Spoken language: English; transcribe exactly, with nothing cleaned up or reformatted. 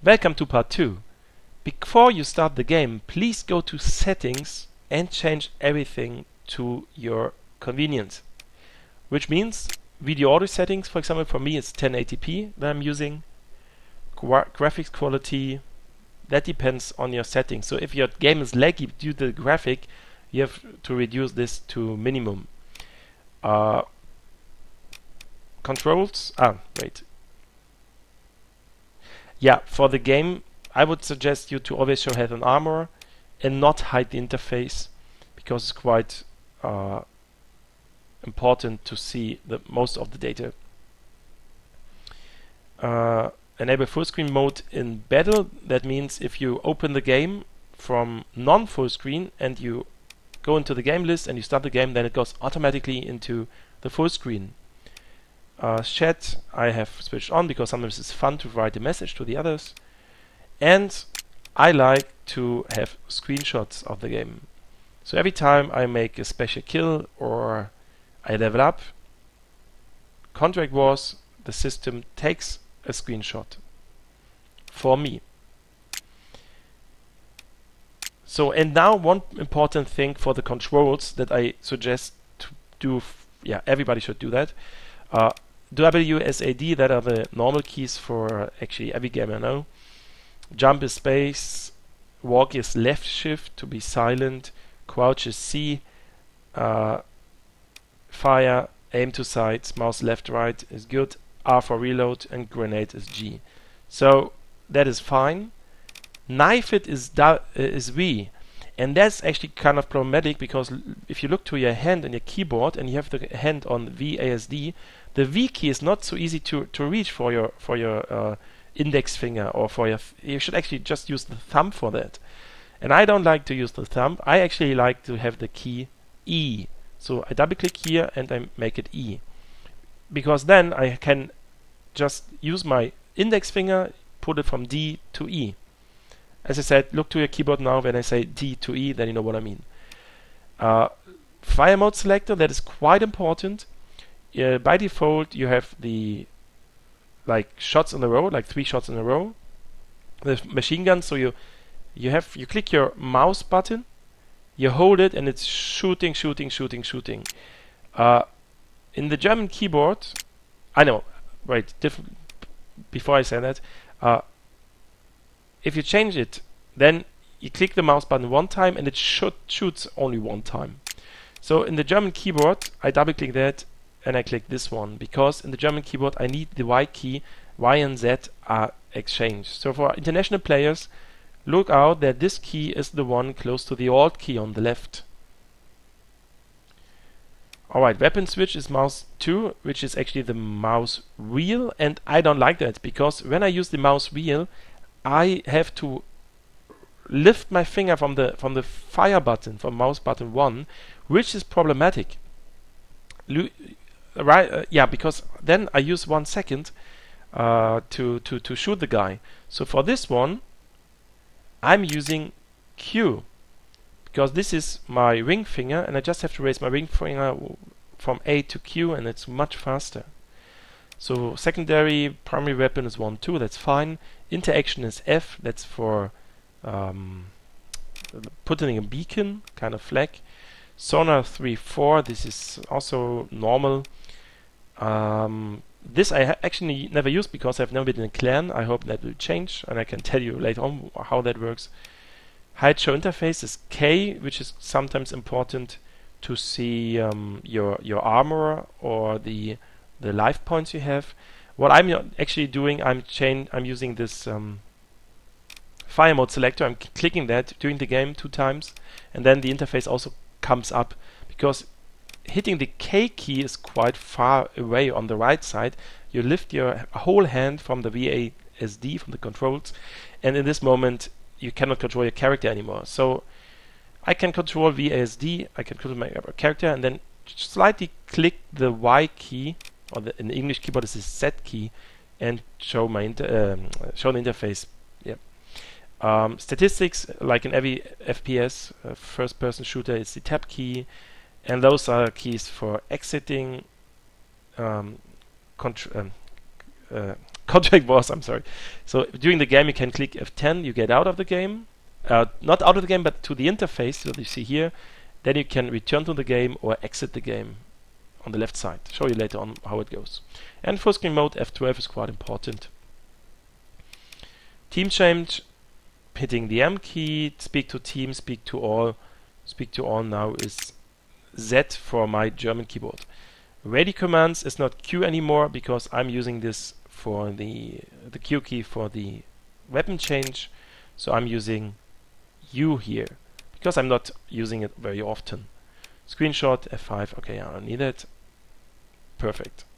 Welcome to part two. Before you start the game, please go to settings and change everything to your convenience. Which means video audio settings, for example, for me it's ten eighty p that I'm using. Gra graphics quality, that depends on your settings. So if your game is laggy due to the graphic, you have to reduce this to minimum. Uh, controls, ah, wait. Yeah, for the game, I would suggest you to always show health and armor and not hide the interface, because it's quite uh, important to see the most of the data. Uh, enable full screen mode in battle. That means if you open the game from non-full screen and you go into the game list and you start the game, then it goes automatically into the full screen. Uh, chat I have switched on because sometimes it's fun to write a message to the others, and I like to have screenshots of the game. So every time I make a special kill or I level up, Contract Wars, the system takes a screenshot for me. So, and now one important thing for the controls that I suggest to do, f yeah, everybody should do that. Uh, W S A D, that are the normal keys for actually every game I know. Jump is space, walk is left shift to be silent, crouch is C, uh, fire, aim to sights, mouse left right is good, R for reload, and grenade is G. So that is fine. Knife it is, da is V. And that's actually kind of problematic, because l if you look to your hand on your keyboard and you have the hand on V A S D, the V key is not so easy to, to reach for your for your uh, index finger, or for your th you should actually just use the thumb for that. And I don't like to use the thumb. I actually like to have the key E. So I double click here and I make it E, because then I can just use my index finger, put it from D to E. As I said, look to your keyboard now when I say D to E, then you know what I mean. Uh, fire mode selector, that is quite important. Uh, by default, you have the like shots in a row, like three shots in a row. The machine gun, so you you have you click your mouse button, you hold it, and it's shooting, shooting, shooting, shooting. Uh, in the German keyboard, I know. Wait, different. Before I say that. Uh, If you change it, then you click the mouse button one time and it shoot, shoots only one time. So in the German keyboard, I double click that and I click this one, because in the German keyboard I need the Y key. Y and Z are exchanged. So for international players, look out that this key is the one close to the Alt key on the left. Alright, weapon switch is mouse two, which is actually the mouse wheel, and I don't like that, because when I use the mouse wheel, I have to lift my finger from the from the fire button, from mouse button one, which is problematic. Lu right? Uh, yeah, because then I use one second uh, to to to shoot the guy. So for this one, I'm using Q, because this is my ring finger, and I just have to raise my ring finger from A to Q, and it's much faster. So secondary, primary weapon is one, two, that's fine. Interaction is F, that's for um, putting a beacon, kind of flag. Sonar three, four, this is also normal. Um, this I ha actually never used because I've never been in a clan. I hope that will change, and I can tell you later on how that works. Hide show interface is K, which is sometimes important to see um, your your armor or the the life points you have. What I'm actually doing, I'm chain, I'm using this um, fire mode selector. I'm clicking that during the game two times, and then the interface also comes up, because hitting the K key is quite far away on the right side. You lift your whole hand from the V A S D, from the controls, and in this moment you cannot control your character anymore. So I can control V A S D, I can control my character, and then slightly click the Y key, or the, in the English keyboard is the Z key, and show my inter um, show the interface. Yep. Um, statistics, like in every F P S, uh, first-person shooter, it's the tab key, and those are keys for exiting, um, um, uh, contract was, I'm sorry. So during the game you can click F ten, you get out of the game. Uh, not out of the game, but to the interface that you see here. Then you can return to the game or exit the game on the left side. Show you later on how it goes. And full screen mode, F twelve is quite important. Team change, hitting the M key, speak to team, speak to all. Speak to all now is Z for my German keyboard. Ready commands is not Q anymore because I'm using this for the the Q key for the weapon change. So I'm using U here because I'm not using it very often. Screenshot F five. Okay, I don't need it. Perfect.